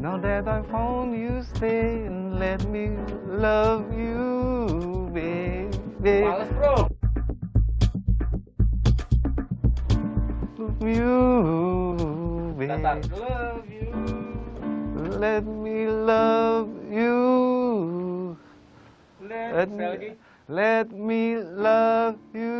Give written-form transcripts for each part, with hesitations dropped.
Now that I found you, stay and let me love you, baby. Males bro. Love you, baby. Love you. Let me love you. Let me love you,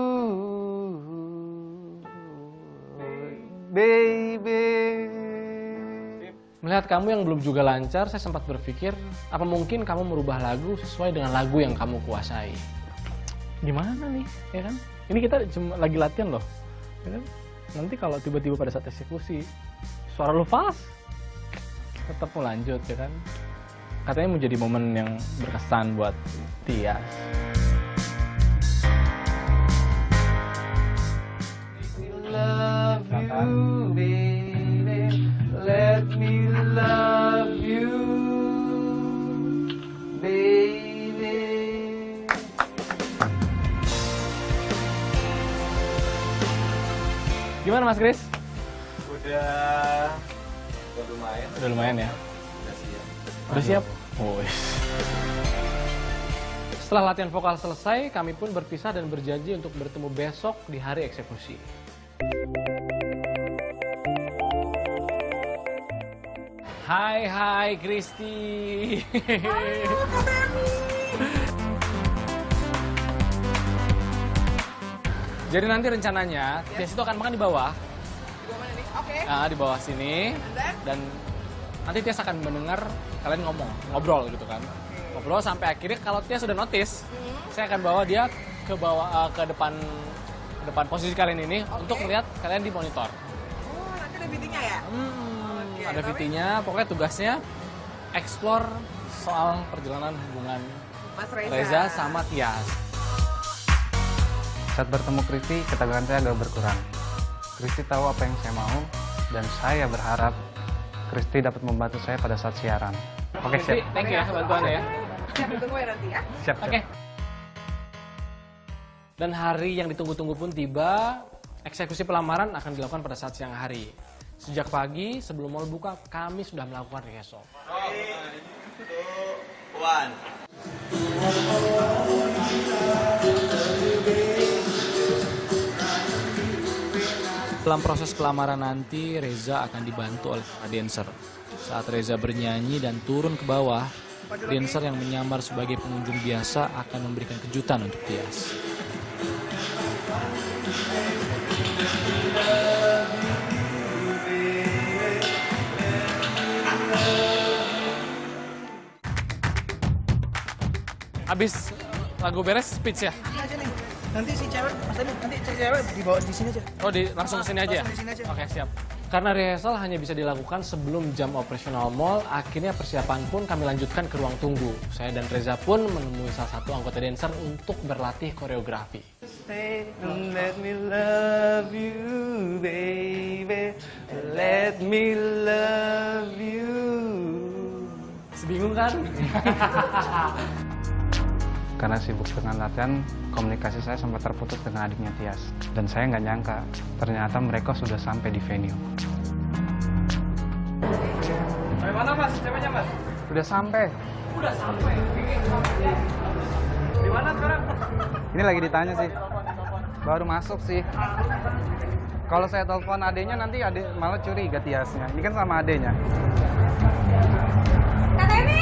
baby. Melihat kamu yang belum juga lancar, saya sempat berpikir, apa mungkin kamu merubah lagu sesuai dengan lagu yang kamu kuasai? Gimana nih, ya kan? Ini kita cuma lagi latihan loh, ya kan? Nanti kalau tiba-tiba pada saat eksekusi, suara lu fals, tetap mau lanjut, ya kan? Katanya mau jadi momen yang berkesan buat Tias. Love you, baby. Let me love you, baby. Gimana Mas Kris? Udah lumayan. Udah lumayan ya? Udah siap. Udah siap? Oh, setelah latihan vokal selesai, kami pun berpisah dan berjanji untuk bertemu besok di hari eksekusi. Hai Kristi. Halo Kak Temi. Jadi nanti rencananya Tias itu akan makan di bawah. Di bawah mana nih? Oke. Nah, di bawah sini. Dan nanti Tias akan mendengar kalian ngobrol gitu kan. Ngobrol sampai akhirnya kalau Tias sudah notice, saya akan bawa dia ke bawah ke depan posisi kalian ini untuk melihat kalian di monitor. Oh, nanti ada meetingnya ya? Ada VT-nya, pokoknya tugasnya explore soal perjalanan hubungan Mas Reza sama Tias. Saat bertemu Kristi, ketegangan saya agak berkurang. Kristi tahu apa yang saya mau, dan saya berharap Kristi dapat membantu saya pada saat siaran. Oke, siap. Thank you ya bantuannya ya. Siap, ditunggu ya nanti ya. Siap, Oke. Dan hari yang ditunggu-tunggu pun tiba, eksekusi pelamaran akan dilakukan pada saat siang hari. Sejak pagi, sebelum mal buka, kami sudah melakukan rehearsal. 3, 2, 1. Dalam proses pelamaran nanti, Reza akan dibantu oleh para dancer. Saat Reza bernyanyi dan turun ke bawah, dancer yang menyamar sebagai pengunjung biasa akan memberikan kejutan untuk Tias. Habis lagu beres, speech ya? Ini aja nih. Nanti si cewek, Mas Temi, nanti si cewek dibawa di sini aja. Oh, langsung ke sini aja ya? Langsung di sini aja. Oke, siap. Karena rehearsal hanya bisa dilakukan sebelum jam operasional mall, akhirnya persiapan pun kami lanjutkan ke ruang tunggu. Saya dan Reza pun menemui salah satu anggota dancer untuk berlatih koreografi. Stay and let me love you, baby. Let me love you. Bingung kan? Karena sibuk dengan latihan, komunikasi saya sempat terputus dengan adiknya Tias. Dan saya nggak nyangka, ternyata mereka sudah sampai di venue. Sampai mana Mas? Ceweknya Mas? Udah sampai. Udah sampai. Di mana sekarang? Ini lagi ditanya sih. Baru masuk sih. Kalau saya telepon adenya nanti adek malah curiga Tiasnya. Ini kan sama adenya. Kak Temi!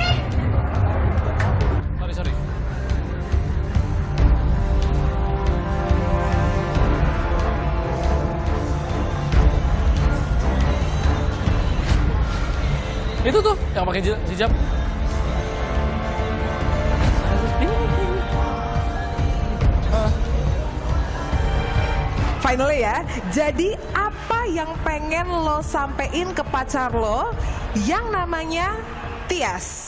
Sorry. Itu tuh yang pakai hijab. Finally ya, jadi apa yang pengen lo sampein ke pacar lo yang namanya Tias?